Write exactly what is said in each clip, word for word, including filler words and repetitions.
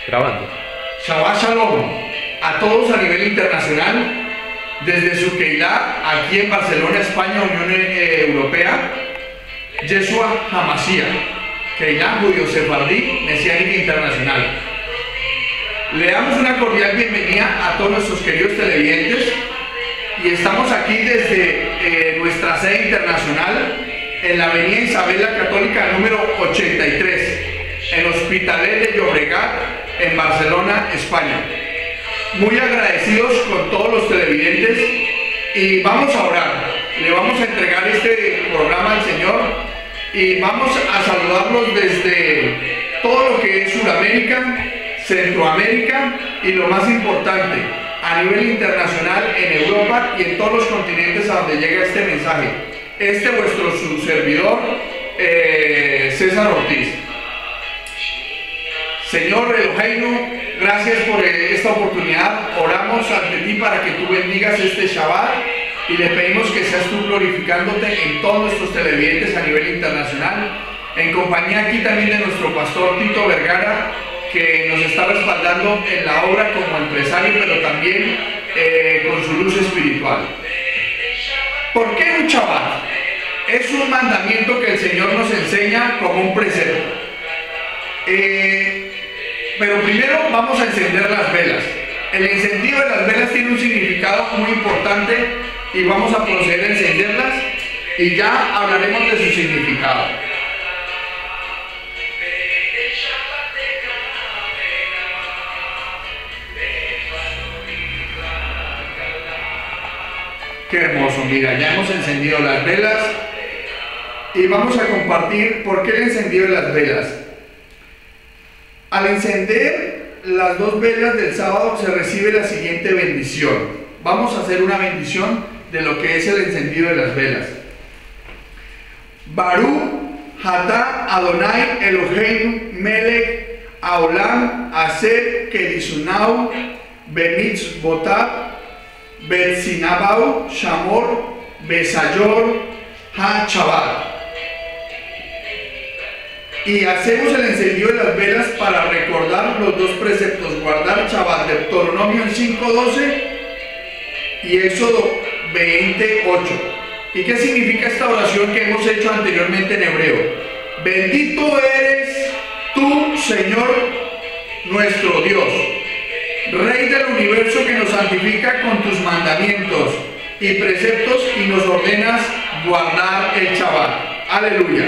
Grabando. Shabbat Shalom a todos a nivel internacional, desde su Keilah, aquí en Barcelona, España, Unión eh, Europea, Yeshua HaMashiach, Keilah Judío Sefardí Mesiánica Internacional. Le damos una cordial bienvenida a todos nuestros queridos televidentes y estamos aquí desde eh, nuestra sede internacional en la avenida Isabel la Católica número ochenta y tres, en Hospitalet de Llobregat, en Barcelona, España. Muy agradecidos con todos los televidentes y vamos a orar. Le vamos a entregar este programa al Señor y vamos a saludarlos desde todo lo que es Sudamérica, Centroamérica y lo más importante, a nivel internacional en Europa y en todos los continentes a donde llega este mensaje. Este vuestro su servidor, eh, César Ortiz. Señor Eloheinu, gracias por esta oportunidad. Oramos ante ti para que tú bendigas este Shabbat y le pedimos que seas tú glorificándote en todos nuestros televidentes a nivel internacional, en compañía aquí también de nuestro pastor Tito Vergara, que nos está respaldando en la obra como empresario, pero también eh, con su luz espiritual. ¿Por qué un Shabbat? Es un mandamiento que el Señor nos enseña como un precepto. Eh, pero primero vamos a encender las velas. El encendido de las velas tiene un significado muy importante y vamos a proceder a encenderlas y ya hablaremos de su significado. Qué hermoso, mira, ya hemos encendido las velas y vamos a compartir por qué el encendido de las velas. Al encender las dos velas del sábado se recibe la siguiente bendición. Vamos a hacer una bendición de lo que es el encendido de las velas. Baruch Atah Adonai Eloheinu Melech Haolam Asher Kedishunau Bemitzvotav Betzinabau Shamor Besayor HaShabbat. Y hacemos el encendido de las velas para recordar los dos preceptos: guardar Shabbat, Deuteronomio cinco doce y Éxodo veinte ocho. ¿Y qué significa esta oración que hemos hecho anteriormente en hebreo? Bendito eres tú, Señor nuestro Dios, Rey del universo, que nos santifica con tus mandamientos y preceptos y nos ordenas guardar el Shabbat. Aleluya.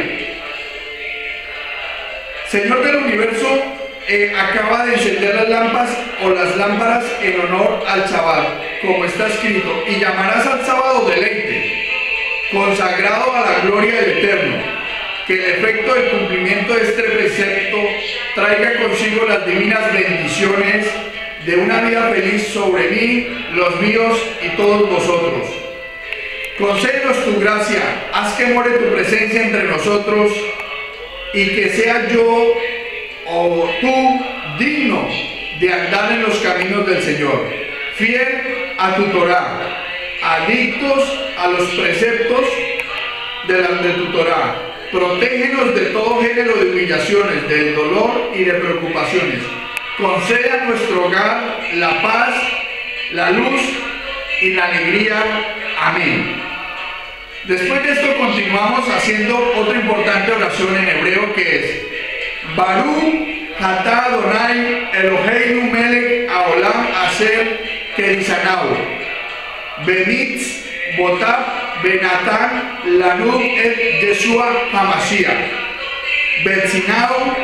Señor del universo, eh, acaba de encender las lámparas o las lámparas en honor al Shabbat, como está escrito, y llamarás al sábado deleite, consagrado a la gloria del Eterno. Que el efecto del cumplimiento de este precepto traiga consigo las divinas bendiciones de una vida feliz sobre mí, los míos y todos vosotros. Concédenos tu gracia, haz que more tu presencia entre nosotros y que sea yo o tú digno de andar en los caminos del Señor, fiel a tu Torah, adictos a los preceptos de, la, de tu Torah. Protégenos de todo género de humillaciones, del dolor y de preocupaciones. Concede a nuestro hogar la paz, la luz y la alegría. Amén. Después de esto continuamos haciendo otra importante oración en hebreo, que es Baruch Atah Adonai Eloheinu Melech Haolam Asher Kedishunau Bemitzvotav Benatan Lanu et Yeshua HaMashiach Betzinau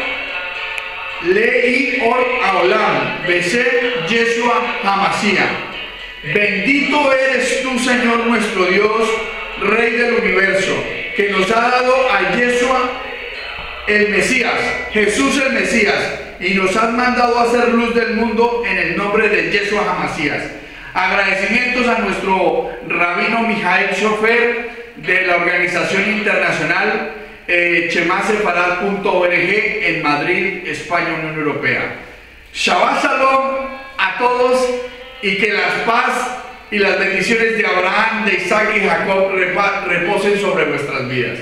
Lei Or Haolam Besher Yeshua HaMashiach. Bendito eres tú, Señor nuestro Dios, Rey del universo, que nos ha dado a Yeshua el Mesías, Jesús el Mesías, y nos has mandado a hacer luz del mundo en el nombre de Yeshua HaMashiach. Agradecimientos a nuestro rabino Mijael Shofer de la organización internacional eh, Shema Sefarad punto org en Madrid, España, Unión Europea. Shabbat Shalom a todos y que la paz y las bendiciones de Abraham, de Isaac y Jacob reposen sobre vuestras vidas.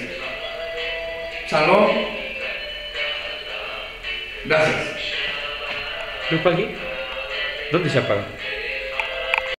Shalom. Gracias. ¿Luz aquí? ¿Dónde se apaga?